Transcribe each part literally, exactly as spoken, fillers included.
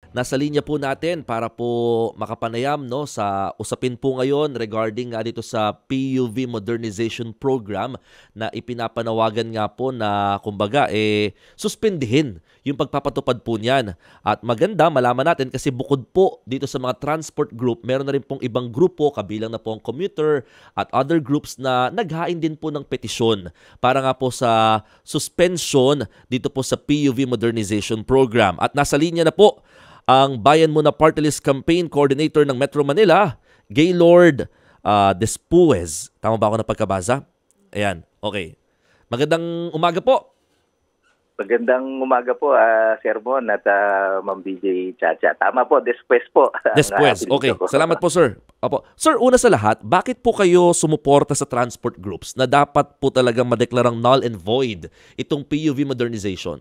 Nasa linya po natin para po makapanayam no sa usapin po ngayon regarding nga dito sa P U V Modernization Program na ipinapanawagan nga po na kumbaga eh suspendihin yung pagpapatupad po niyan. At maganda malaman natin kasi bukod po dito sa mga transport group, meron na rin pong ibang grupo kabilang na po ang commuter at other groups na naghain din po ng petisyon para nga po sa suspension dito po sa P U V Modernization Program. At nasa linya na po ang Bayan Muna Party List Campaign Coordinator ng Metro Manila, Gaylord uh, Despuez. Tama ba ako na pagkabasa? Ayan, okay. Magandang umaga po. Magandang umaga po, uh, Sir Mon at uh, Ma'am B J Chacha. Tama po, Despuez po. Despuez, okay. Salamat po, sir. Opo. Sir, una sa lahat, bakit po kayo sumuporta sa transport groups na dapat po talagang madeklarang null and void itong P U V modernization?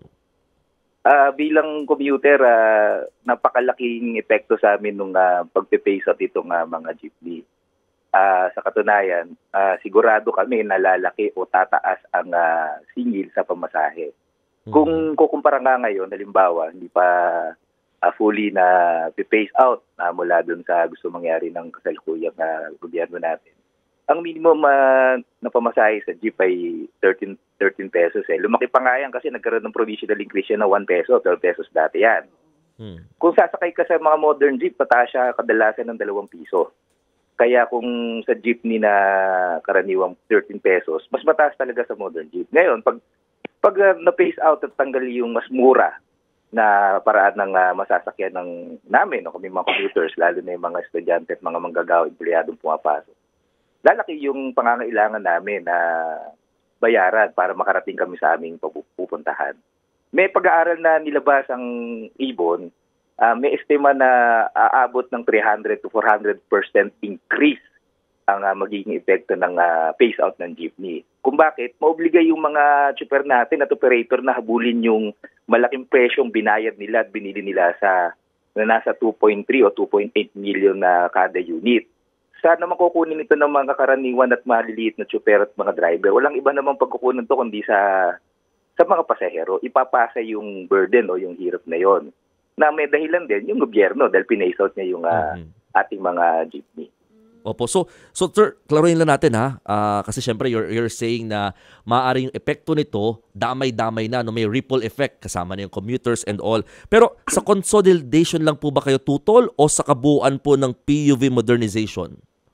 Uh, bilang commuter, uh, napakalaking epekto sa amin nung uh, pagpe-face out itong uh, mga jeepney. Uh, sa katunayan, uh, sigurado kami na lalaki o tataas ang uh, singil sa pamasahe. Hmm. Kung kukumpara nga ngayon, halimbawa, hindi pa uh, fully na pe-face out uh, mula dun sa gusto mangyari ng kasalukuyang uh, gobyerno natin. Ang minimum uh, na pamasahe sa jeep ay thirteen pesos. Eh. Lumaki pa nga yan kasi nagkaroon ng provisional increase na one peso, twelve pesos dati yan. Hmm. Kung sasakay ka sa mga modern jeep, pataas siya kadalasan ng dalawang piso. Kaya kung sa jeepney na karaniwang thirteen pesos, mas mataas talaga sa modern jeep. Ngayon, pag, pag uh, na-phase out at tanggal yung mas mura na paraan ng uh, masasakyan ng namin, no, kami mga computers, lalo na yung mga estudyante at mga manggagawa, empleyadong pumapasok, lalaki yung pangangailangan namin na bayaran para makarating kami sa aming pupuntahan. May pag-aaral na nilabas ang ibon, uh, may estima na aabot ng three hundred to four hundred percent increase ang uh, magiging epekto ng uh, phase out ng jeepney. Kung bakit, maobliga yung mga chopper natin at operator na habulin yung malaking presyong binayad nila at binili nila sa na nasa two point three o two point eight million na kada unit. Sana makukunin ito ng mga karaniwan at maliliit na chopper at mga driver. Walang iba namang pagkukunan to kundi sa sa mga pasahero. Ipapasa yung burden o yung hirap na yon. Na may dahilan din yung gobyerno dahil pinace out niya yung uh, mm-hmm. ating mga jeepney. Opo. So, so sir, klaruhin lang natin ha. Uh, kasi syempre you're, you're saying na maaari yung epekto nito, damay-damay na, no, may ripple effect kasama na yung commuters and all. Pero sa consolidation lang po ba kayo tutol o sa kabuuan po ng P U V modernization?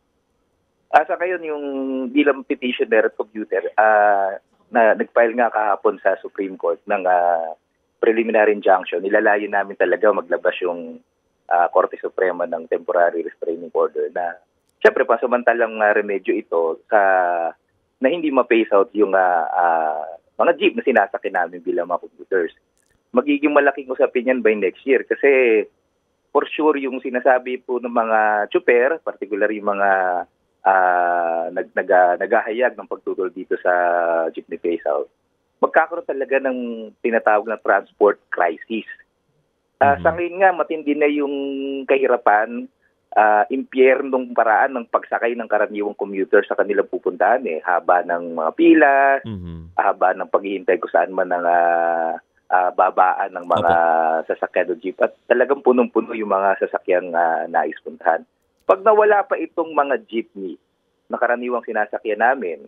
Asa kayo yung bilang petitioner at commuter, uh, na nag-file nga kahapon sa Supreme Court ng uh, preliminary injunction, nilalayo namin talaga maglabas yung uh, Korte Suprema ng temporary restraining order na siyempre pasamantalang uh, remedyo ito sa na hindi ma-phase out yung uh, uh, mga jeep na sinasakyan namin bilang mga computers. Magiging malaking usapin yan by next year kasi for sure yung sinasabi po ng mga chopper, particularly yung mga Uh, nag, nag, uh, naghahayag ng pagtutol dito sa jeepney phase out, magkakaroon talaga ng tinatawag na transport crisis. Uh, mm-hmm. Sa ngayon nga, matindi na yung kahirapan, uh, impyernong paraan ng pagsakay ng karaniwang commuter sa kanilang pupuntahan. Eh. Haba ng mga pila, mm-hmm. haba ng paghihintay kung saan man ang uh, uh, babaan ng mga Opo. sasakyan o jeep. At talagang punong-puno yung mga sasakyang uh, nais puntahan. Pag nawala pa itong mga jeepney na karaniwang sinasakyan namin,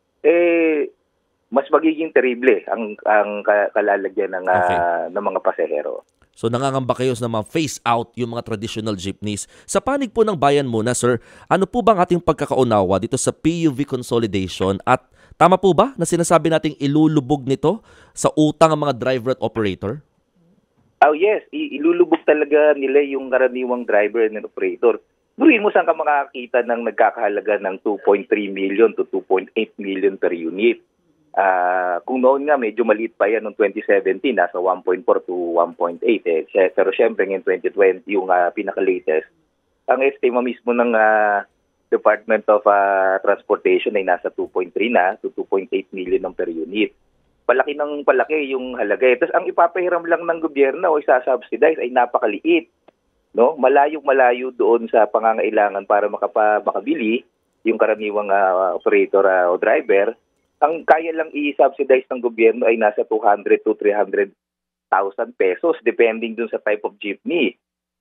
eh mas magiging terrible ang ang kalalagyan ng okay. uh, ng mga pasahero. So nangangamba kayo na ma-phase out yung mga traditional jeepneys. Sa panig po ng Bayan Muna, sir, ano po bang ating pagkakaunawa dito sa P U V consolidation at tama po ba na sinasabi nating ilulubog nito sa utang ang mga driver at operator? Oh yes, ilulubog talaga nila yung karaniwang driver and operator. Durin mo saan ka makakita ng nagkakahalaga ng two point three million to two point eight million per unit. Uh, kung noon nga medyo maliit pa yan noong twenty seventeen, nasa one point four to one point eight. Eh. Pero syempre ngayon twenty twenty yung uh, pinaka-latest. Ang estima mismo ng uh, Department of uh, Transportation ay nasa two point three na to two point eight million ng per unit. Palaki ng palaki yung halaga. Tapos ang ipapahiram lang ng gobyerno o isasubsidize ay napakaliit. No, malayo-malayo doon sa pangangailangan para makapa, makabili yung karaniwang uh, operator uh, o driver. Ang kaya lang i-subsidize ng gobyerno ay nasa two hundred to three hundred thousand pesos depending dun sa type of jeepney.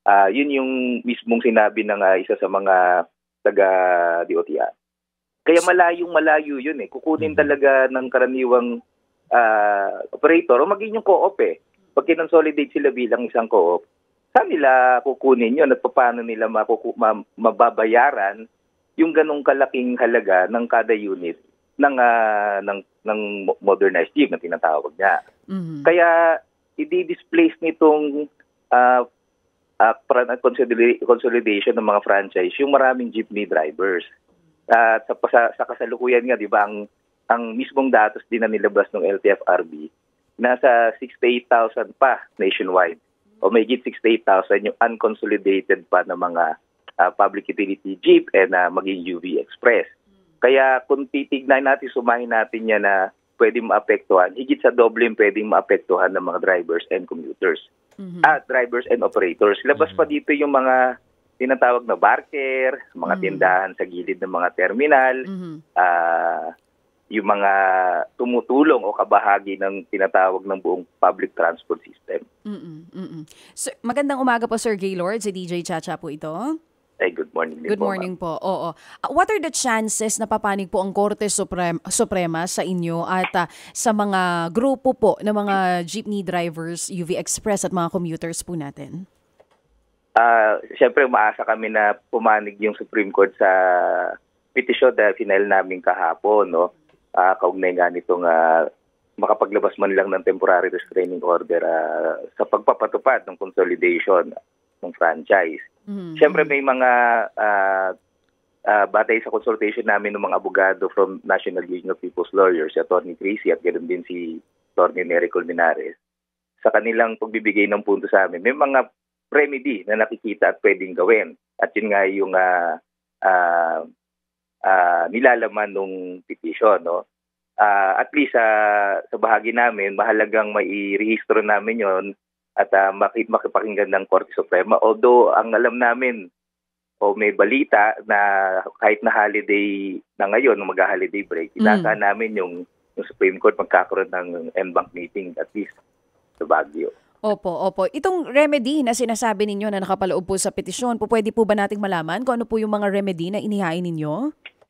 Ah, yun yung mismong sinabi ng ah, isa sa mga taga-D O T R. Kaya malayong malayo yun eh. Kukunin Mhm. talaga ng karaniwang ah, operator o maging yung co-op eh. Pag kinonsolidate sila bilang isang co-op, saan nila kukunin yun at paano nila makuku- ma- mababayaran yung ganong kalaking halaga ng kada unit ng ah, ng ng mo- modernized jeep na tinatawag niya. Mhm. Kaya i-displace nitong ah, ah, pra- consolida- consolidation ng mga franchise yung maraming jeepney drivers. At sa, sa, sa kasalukuyan nga, di ba, ang, ang mismong datos din na nilabas ng L T F R B, nasa sixty-eight thousand pa nationwide. O may git sixty-eight thousand yung unconsolidated pa ng mga ah, public utility jeep and ah, maging U V Express. Kaya kung titignan natin, sumahin natin yan na pwedeng maapektuhan, higit sa doble yung pwedeng maapektuhan ng mga drivers and commuters. Mhm. At drivers and operators. Labas pa dito yung mga tinatawag na barker, mga Mm. tindahan sa gilid ng mga terminal, Mhm. ah, yung mga tumutulong o kabahagi ng tinatawag ng buong public transport system. Mm-mm, mm-mm. Sir, magandang umaga po, Sir Gaylord. Si D J Chacha po ito. Ay, good morning din Good po, morning po. Oo. Ah, what are the chances na papanig po ang Korte Suprem- Suprema sa inyo at ah, sa mga grupo po ng mga jeepney drivers, U V Express at mga commuters po natin? Ah, Siyempre, umaasa kami na pumanig yung Supreme Court sa petisyon na final namin kahapon, no? Ah, kaugnay nga nitong ah, makapaglabas man lang ng temporary restraining order ah, sa pagpapatupad ng consolidation ng franchise. Mhm. Siyempre, may mga ah, ah, batay sa consultation namin ng mga abogado from National Union of People's Lawyers, si Atty. Tracy at ganoon din si Atty. Nery Colmenares, sa kanilang pagbibigay ng punto sa amin, may mga remedy na nakikita at pwedeng gawin. At yun nga yung ah, ah, ah, nilalaman ng petition. No? Ah, at least ah, sa bahagi namin, mahalagang mai-rehistro namin yon at ah, maki- makipakinggan ng Korte Suprema. Although ang alam namin, o may balita na kahit na holiday na ngayon, mag-holiday break, Mm. inaasahan namin yung, yung Supreme Court magkakaroon ng en banc meeting at least sa Baguio. Opo, opo. Itong remedy na sinasabi ninyo na nakapaloob po sa petisyon, po pwede po ba nating malaman kung ano po yung mga remedy na inihain ninyo?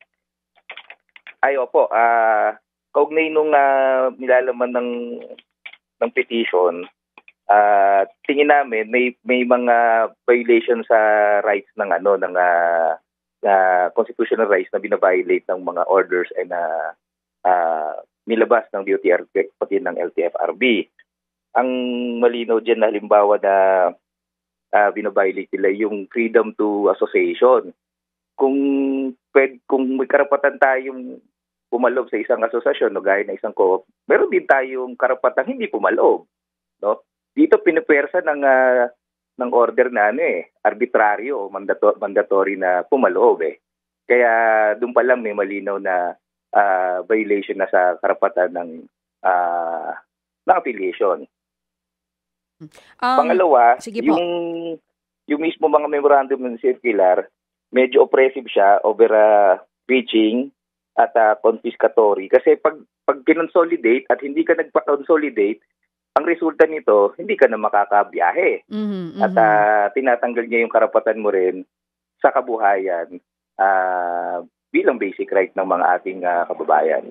Ay, opo. Ah, kaugnay nung ah, nilalaman ng ng petition, ah, tingin namin may may mga violation sa rights ng ano ng ah, na constitutional rights na bina-violate ng mga orders and ah, ah, nilabas ng D O T R pati ng L T F R B. Ang malinaw diyan na halimbawa na ah, bina-violate nila yung freedom to association. Kung pwed, kung may karapatan tayong pumaloob sa isang asosasyon no gaya ng isang co-op, meron din tayong karapatang hindi pumaloob, no? Dito pinipersa ng ah, ng order na ano eh, arbitraryo o mandato, mandatory na pumaloob eh. Kaya doon pa lang may malinaw na ah, violation na sa karapatan ng ah, ng affiliation. Um, Pangalawa, sige po. yung yung mismo mga memorandum ng circular, medyo oppressive siya, over uh, reaching at uh, confiscatory. Kasi pag pag kinonsolidate at hindi ka nagpa-consolidate, ang resulta nito, hindi ka na makakabiyahe. Mhm, At mhm. uh, tinatanggal niya yung karapatan mo rin sa kabuhayan uh, bilang basic right ng mga ating uh, kababayan.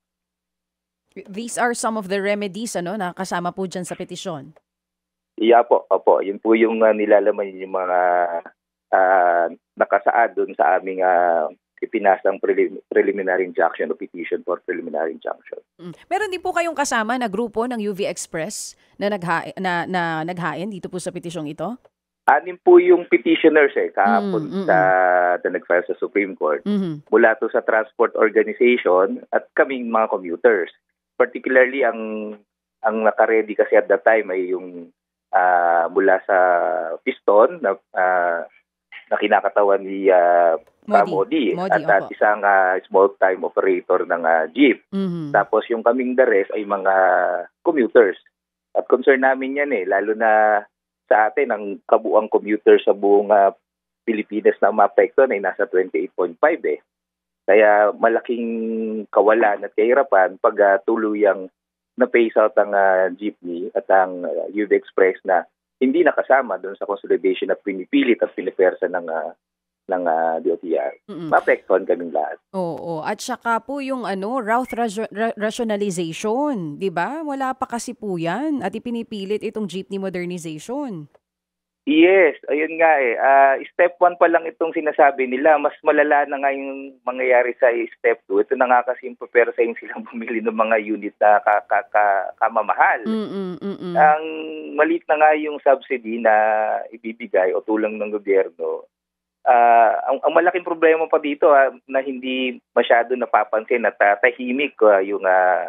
These are some of the remedies ano na kasama po dyan sa petisyon. Iya po, opo. Yun po yung uh, nilalaman yung mga uh, nakasaad dun sa aming uh, ipinasang prelim- preliminary injunction o petition for preliminary injunction. Mm. Meron din po kayong kasama na grupo ng U V Express na, nagha na, na naghain dito po sa petisyong ito? Anim po yung petitioners eh, kahapon Mm, mm, sa, na nag-file sa Supreme Court. Mhm. Mula to sa transport organization at kaming mga commuters. Particularly ang ang naka-ready kasi at that time ay yung ah, mula sa Piston na ah, na kinakatawan ni uh, Modi. Modi, Modi, at, at opo. isang ah, small-time operator ng ah, jeep. Mhm. Tapos yung kaming the rest ay mga commuters. At concern namin yan eh, lalo na sa atin, ang kabuang commuter sa buong ah, Pilipinas na maapektuhan ay nasa twenty-eight point five eh. Kaya malaking kawalan at kahirapan pag uh, tuluyang na-phase out ang uh, jeepney at ang uh, U V Express na hindi nakasama doon sa consolidation na pinipilit at pinipersa ng uh, ng uh, D O T R. Mm. Maapektuhan kaming lahat. Oo, at saka po yung ano, route ratio- ra- rationalization, 'di ba? Wala pa kasi po 'yan at ipinipilit itong jeepney modernization. Yes, ayun nga eh. Ah, step one pa lang itong sinasabi nila. Mas malala na nga yung mangyayari sa step two. Ito na nga kasi yung papersayin silang bumili ng mga unit na ka, ka, ka, kamamahal. Mm, mm, mm. Ang maliit na nga yung subsidy na ibibigay o tulong ng gobyerno. Ah, ang, ang malaking problema pa dito ah, na hindi masyado napapansin at uh, tahimik uh, yung uh,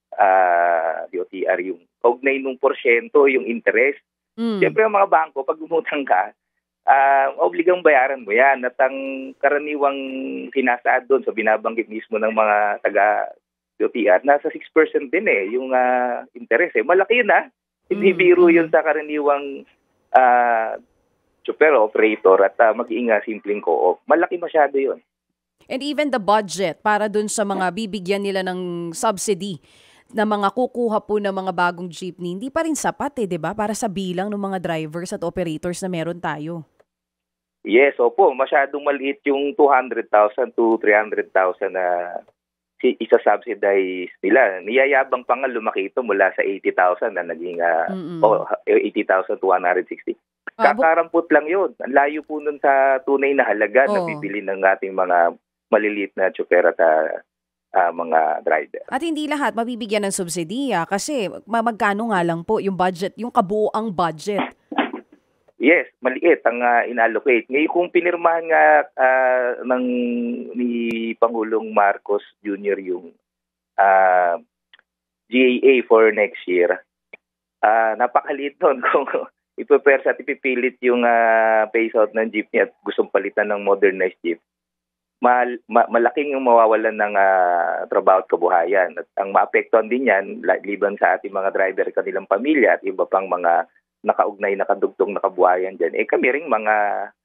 uh, D O T R, yung kaugnay nung porsyento, yung interest. Mm. Siyempre, ang mga bangko, pag umutang ka, uh, obligang bayaran mo yan. At ang karaniwang sinasaad doon, so binabanggit mismo ng mga taga-D O T R, nasa six percent din eh, yung uh, interest. Eh. Malaki yun ha. Hindi Mm. biro yun sa karaniwang uh, super operator at uh, mag-iinga simpleng co-op. Malaki masyado yun. And even the budget para dun sa mga bibigyan nila ng subsidy na mga kukuha po ng mga bagong jeepney, hindi pa rin sapat eh, di ba? Para sa bilang ng mga drivers at operators na meron tayo. Yes, opo. Masyadong maliit yung two hundred thousand to three hundred thousand na si isa-subsidize nila. Niyayabang pa nga lumaki ito mula sa eighty thousand na naging uh, Mm-mm. oh, eighty thousand to one hundred sixty. Ah, bu- Kakarampot lang yun. Ang layo po nun sa tunay na halaga na Oo. bibili ng ating mga maliliit na tsuper at uh, uh, mga driver. At hindi lahat mabibigyan ng subsidiya kasi ma- magkano nga lang po yung budget, yung kabuoang budget. Yes, maliit ang uh, inallocate. Ngayon kung pinirmahan nga uh, ng ni Pangulong Marcos Junior yung uh, G A A for next year, uh, napakaliit nun kung ipapersa at ipipilit yung uh, phase out ng jeepney at gustong palitan ng modernized jeep. Mal, ma, malaking yung mawawalan ng uh, trabaho at kabuhayan. At ang maapektuhan din yan, liban sa ating mga driver, kanilang pamilya at iba pang mga nakaugnay, nakadugtong, nakabuhayan dyan, eh kami ring mga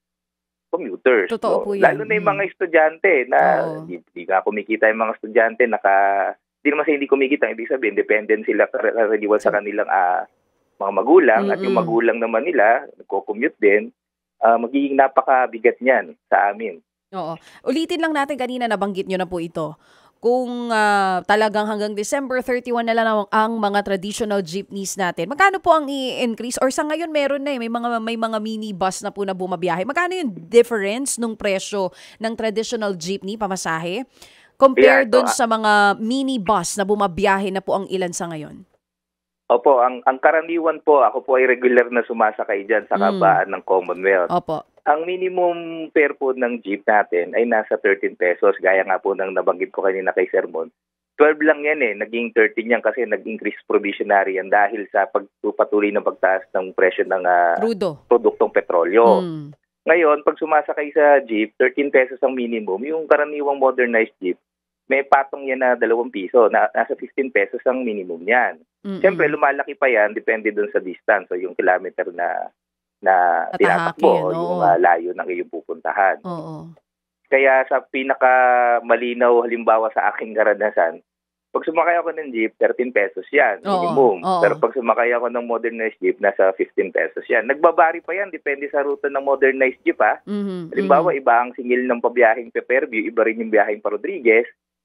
commuters. Totoo no? po yan. Lalo na yung Mm. mga estudyante na Oo. di, di nga kumikita yung mga estudyante, naka, di naman sa hindi kumikita, ibig sabihin, dependent sila karaniwan sa kanilang uh, mga magulang at yung Mm-mm. magulang naman nila, nagko-commute din, uh, magiging napakabigat niyan sa amin. Oo. Ulitin lang natin, kanina nabanggit nyo na po ito. Kung ah, talagang hanggang December thirty-one na lang ang, ang mga traditional jeepneys natin, magkano po ang i-increase? Or sa ngayon meron na eh, may mga, may mga minibus na po na bumabiyahe. Magkano yung difference nung presyo ng traditional jeepney, pamasahe, compare Yeah, so, dun ah, sa mga minibus na bumabiyahe na po ang ilan sa ngayon? Opo, ang, ang karaniwan po, ako po ay regular na sumasakay dyan sa Mm. kabaan ng Commonwealth. Opo. Ang minimum fare po ng jeep natin ay nasa thirteen pesos. Gaya nga po ng nabanggit ko kanina kay Sir Mon. twelve lang yan eh. Naging thirteen yan kasi nag-increase provisionary yan dahil sa pagpatuloy ng pagtaas ng presyo ng ah, Crudo. produktong petrolyo. Mm. Ngayon, pag sumasakay sa jeep, thirteen pesos ang minimum. Yung karaniwang modernized jeep, may patong yan na dalawang piso. Na, nasa fifteen pesos ang minimum yan. Mm-mm. Siyempre, lumalaki pa yan, depende dun sa distance o yung kilometer na na Tatahakin, tinatakbo o oo. yung uh, layo ng iyong pupuntahan. Oo. Kaya sa pinaka malinaw halimbawa sa aking karanasan, pag sumakay ako ng jeep, thirteen pesos yan, Oo, minimum. oo. Pero pag sumakay ako ng modernized jeep, nasa fifteen pesos yan. Nagbabari pa yan, depende sa ruta ng modernized jeep ha. Mhm, Halimbawa, mhm. iba ang singil ng pabiyahing Peperview, iba rin yung biyaheng pa Rodriguez.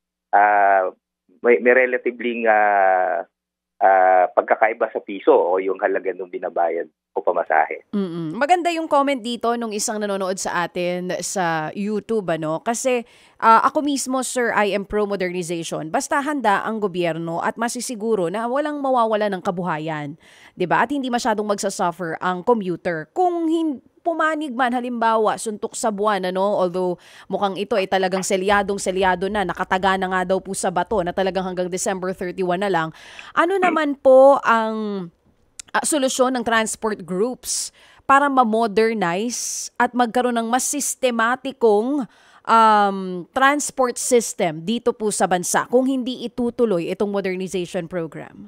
Ah, may, may relatively uh, uh, pagkakaiba sa piso o yung halaga ng binabayad o pamasahe. Mm-mm. Maganda yung comment dito nung isang nanonood sa atin sa YouTube, ano? Kasi ah, ako mismo, sir, I am pro-modernization. Basta handa ang gobyerno at masisiguro na walang mawawala ng kabuhayan. 'Di ba? At hindi masyadong magsasuffer ang commuter. Kung hin- pumanig man, halimbawa, suntok sa buwan, ano? Although mukhang ito ay talagang selyadong-selyado na, nakataga na nga daw po sa bato na talagang hanggang December thirty-one na lang. Ano naman po ang ah, solusyon ng transport groups para ma-modernize at magkaroon ng mas sistematikong um, transport system dito po sa bansa kung hindi itutuloy itong modernization program?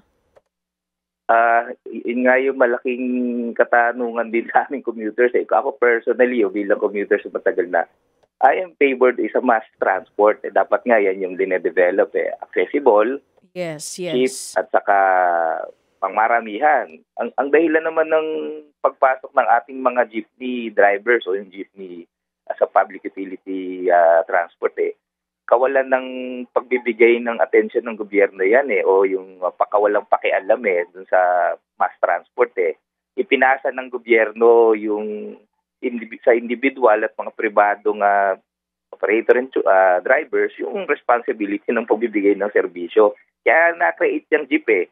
Ah, yun nga yung malaking katanungan din sa aming commuters. Eh. Ako personally, o bilang commuters matagal na, I am favored is a mass transport. Eh, dapat nga yan yung dinedevelop. Eh. Accessible, Yes, cheap, yes. at saka pangmaramihan. Ang, ang dahilan naman ng pagpasok ng ating mga jeepney drivers o yung jeepney as a public utility uh, transport eh, kawalan ng pagbibigay ng atensyon ng gobyerno yan eh, o yung uh, pakawalang pakialam eh, dun sa mass transport eh. Ipinasa ng gobyerno yung indiv- sa individual at mga pribadong uh, operator and uh, drivers yung responsibility ng pagbibigay ng serbisyo. Kaya na-create yung jeep eh.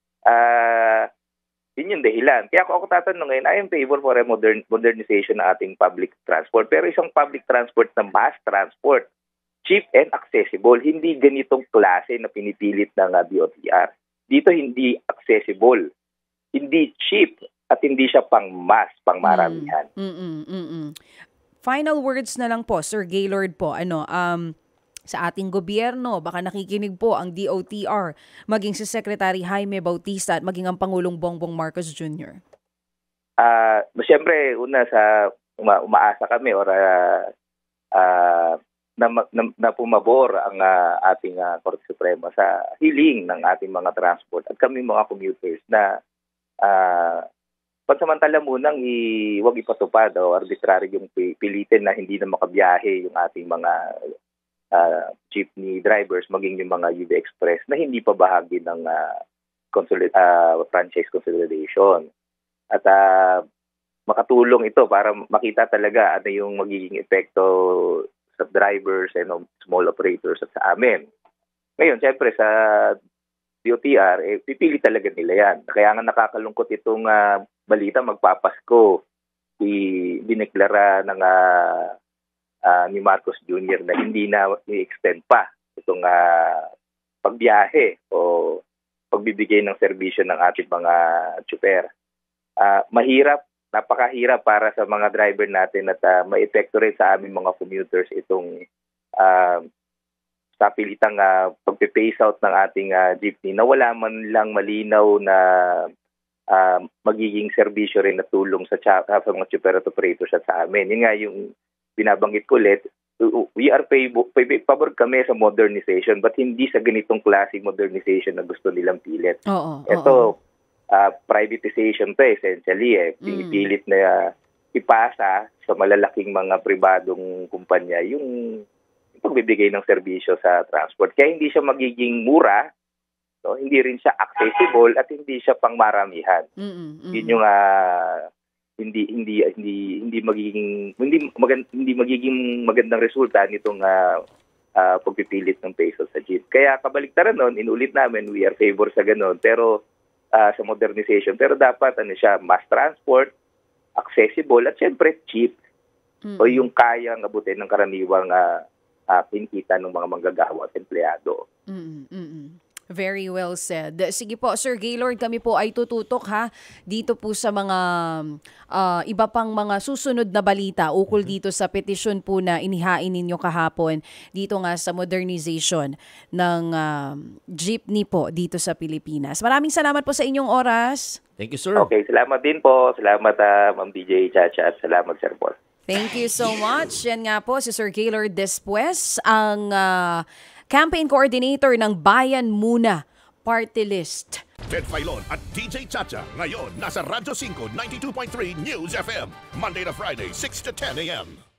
Uh, yun yung dahilan. Kaya ako, ako tatanong ngayon, I am favor for a modern, modernization ng ating public transport. Pero isang public transport na mass transport, cheap and accessible, hindi ganitong klase na pinipilit ng uh, D O T R. Dito hindi accessible, hindi cheap, at hindi siya pang mass, pang maramihan. Mm, mm, mm, mm. Final words na lang po, Sir Gaylord po, ano, um, sa ating gobyerno, baka nakikinig po ang D O T R, maging si Secretary Jaime Bautista at maging ang Pangulong Bongbong Marcos Junior Ah, uh, siyempre, una sa uma- umaasa kami or uh, uh, na, na, na pumabor ang uh, ating uh, Korte Suprema sa hiling ng ating mga transport at kami mga commuters na uh, pansamantala munang i, wag ipatupad o arbitrary yung pilitin na hindi na makabiyahe yung ating mga uh, jeepney drivers, maging yung mga U V Express na hindi pa bahagi ng uh, consolid- uh, franchise consolidation. At uh, makatulong ito para makita talaga ano yung magiging epekto sa drivers and um, small operators at sa amin. Ngayon, siyempre sa D O T R, eh, pipili talaga nila yan. Kaya nga nakakalungkot itong uh, balita magpapasko. Dineklara ng uh, uh, ni Marcos Junior na hindi na i-extend pa itong uh, pagbiyahe o pagbibigay ng serbisyo ng ating mga tsuper. Uh, mahirap, napakahirap para sa mga driver natin at uh, ma-epekto rin sa aming mga commuters itong uh, sa pilitang uh, pagpe-phase out ng ating uh, jeepney na wala man lang malinaw na uh, magiging serbisyo rin na tulong sa, sa mga tsuper at operators at sa amin. Yun nga yung binabanggit ko ulit, we are favor, favor kami sa modernization but hindi sa ganitong klase modernization na gusto nilang pilit. Oo, Ito, oo. Uh, privatization to essentially eh. Pinipilit mm. na uh, ipasa sa malalaking mga pribadong kumpanya yung, yung pagbibigay ng serbisyo sa transport. Kaya hindi siya magiging mura, no? Hindi rin siya accessible at hindi siya pangmaramihan. Mm-mm, mm-mm. Yun yung uh, hindi hindi hindi hindi magiging hindi magand, hindi magiging magandang resulta nitong uh, uh, pagpipilit ng peso sa jeep. Kaya kabaliktaran noon, inulit namin we are favor sa ganun pero Uh, sa modernization. Pero dapat ano siya, mass transport, accessible at siyempre cheap. Mm-hmm. O yung kayang abutin ng karaniwang uh, uh, kinikita ng mga manggagawa at empleyado. Mm-hmm. Very well said. Sige po, Sir Gaylord, kami po ay tututok ha dito po sa mga uh, iba pang mga susunod na balita ukol dito sa petisyon po na inihain ninyo kahapon dito nga sa modernization ng uh, jeepney po dito sa Pilipinas. Maraming salamat po sa inyong oras. Thank you, sir. Okay, salamat din po. Salamat, uh, Ma'am D J Chacha, at salamat, Sir Paul. Thank you so much. Yan nga po si Sir Gaylord Despues, ang uh, campaign coordinator ng Bayan Muna Party List. Ted Filon at D J Chacha ngayon nasa Radyo five ninety-two point three News F M Monday to Friday six to ten a m